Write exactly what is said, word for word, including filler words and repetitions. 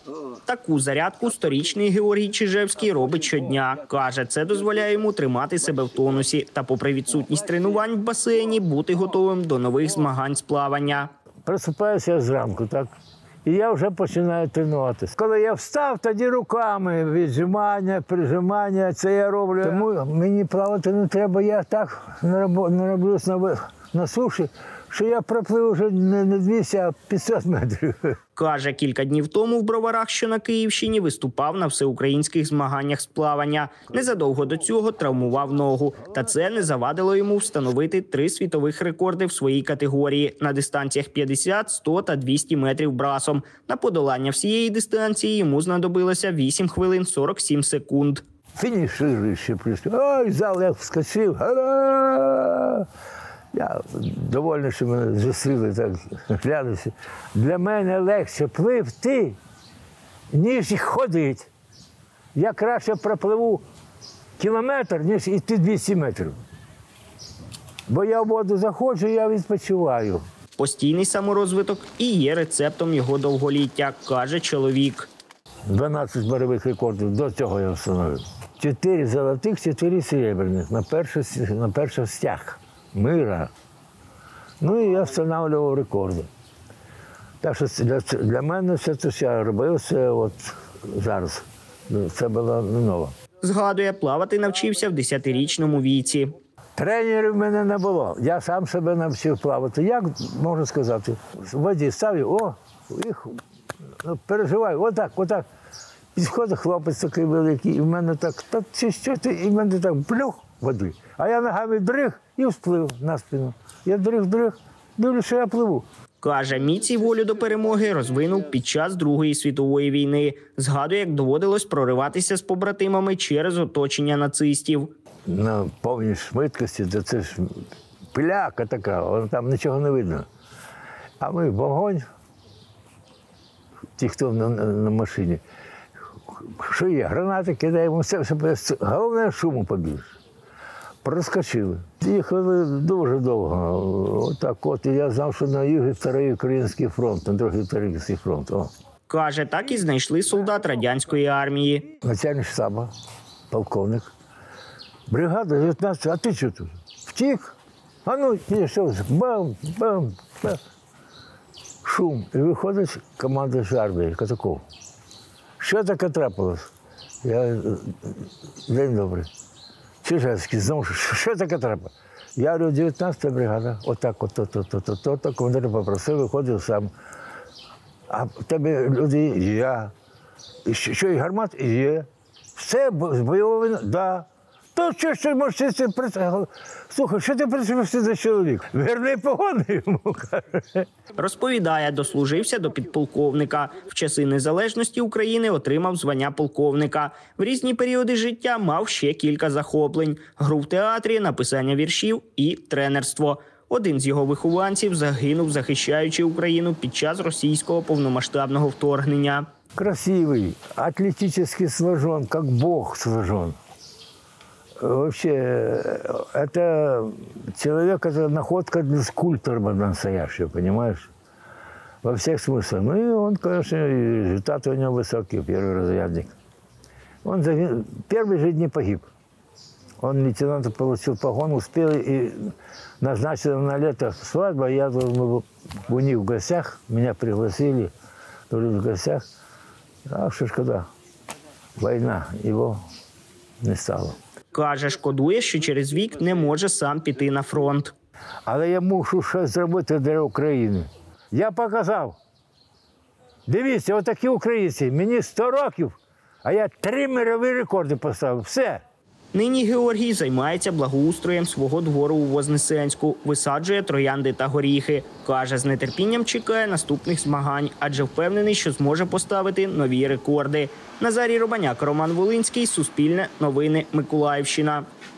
Таку зарядку сторічний Георгій Чижевський робить щодня. Каже, це дозволяє йому тримати себе в тонусі та, попри відсутність тренувань в басейні, бути готовим до нових змагань з плавання. Просипаюся я зранку, так? І я вже починаю тренуватися. Коли я встав, тоді руками віджимання, прижимання, це я роблю. Тому мені плавати не треба, я так нароблюсь на, на суші, що я проплив вже не двісті, а п'ятсот метрів. Каже, кілька днів тому в Броварах, що на Київщині, виступав на всеукраїнських змаганнях з плавання. Незадовго до цього травмував ногу. Та це не завадило йому встановити три світових рекорди в своїй категорії на дистанціях п'ятдесят, сто та двісті метрів брасом. На подолання всієї дистанції йому знадобилося вісім хвилин сорок сім секунд. Фінішируючи прийшли. Ой, зал як вскочив. Я довольний, що мене зустріли, так глянувся. Для мене легше пливти, ніж ходити. Я краще пропливу кілометр, ніж йти двісті метрів. Бо я в воду заходжу, я відпочиваю. Постійний саморозвиток і є рецептом його довголіття, каже чоловік. дванадцять бойових рекордів до цього я встановив. Чотири золотих, чотири серебряних на перший, на перший стяг мира. Ну і я встановлював рекорди. Так що для, для мене все це, що я робив, це от зараз. Це було не ново. Згадує, плавати навчився в десятирічному віці. Тренерів в мене не було. Я сам себе навчив плавати. Як можна сказати? В воді ставлю, о, їх переживаю, отак, отак. Підходить хлопець такий великий, і в мене так, та чи що ти, і в мене так плюх води. А я ногами дриг і всплив на спину. Я дриг-дриг, дивлюсь, що я пливу. Каже, міць і волю до перемоги розвинув під час Другої світової війни. Згадує, як доводилось прориватися з побратимами через оточення нацистів. На повній швидкості, то це ж пиляка така, там нічого не видно. А ми вогонь, ті, хто на, на машині, що є, гранати кидаємо, все, все, головне шуму побільше. Проскочили. Їхали дуже довго. Отак от, і я знав, що на югі Вторий Український фронт, на другий Український фронт. О. Каже, так і знайшли солдат радянської армії. Начальник штабу, полковник. Бригада дев'ятнадцять, а ти що тут? Втік? А ну, ні, що, бам, бам, бам. Шум. І виходить командуючий армії, Катаков. Що таке трапилось? Я, день добрий. Чижевський, знову, що таке треба? Я говорю, дев'ятнадцята бригада, отак, от, от, от, от, от, от, командир попросив, виходив сам. А в тебе люди є. І що, і гармат? Є. Все, бойовий, так. Да. То що, що можеш ти працювати? Слухай, що ти працюєш за чоловік? Верни погони йому, каже. Розповідає, дослужився до підполковника. В часи незалежності України отримав звання полковника. В різні періоди життя мав ще кілька захоплень. Гру в театрі, написання віршів і тренерство. Один з його вихованців загинув, захищаючи Україну під час російського повномасштабного вторгнення. Красивий, атлетически сложен, як Бог сложен. Вообще, это человек, это находка для скульптора настоящего, понимаешь? Во всех смыслах. Ну и он, конечно, результаты у него высокие, первый разрядник. Он за первый же день погиб. Он лейтенанта получил погон, успел и назначил на лето свадьба. Я был у них в гостях, меня пригласили, в гостях. А что ж когда война, его не стало. Каже, шкодує, що через вік не може сам піти на фронт. Але я мушу щось зробити для України. Я показав. Дивіться, отакі українці. Мені сто років, а я три мирові рекорди поставив. Все. Нині Георгій займається благоустроєм свого двору у Вознесенську, висаджує троянди та горіхи. Каже, з нетерпінням чекає наступних змагань, адже впевнений, що зможе поставити нові рекорди. Назарій Робаняк, Роман Волинський, Суспільне, Новини, Миколаївщина.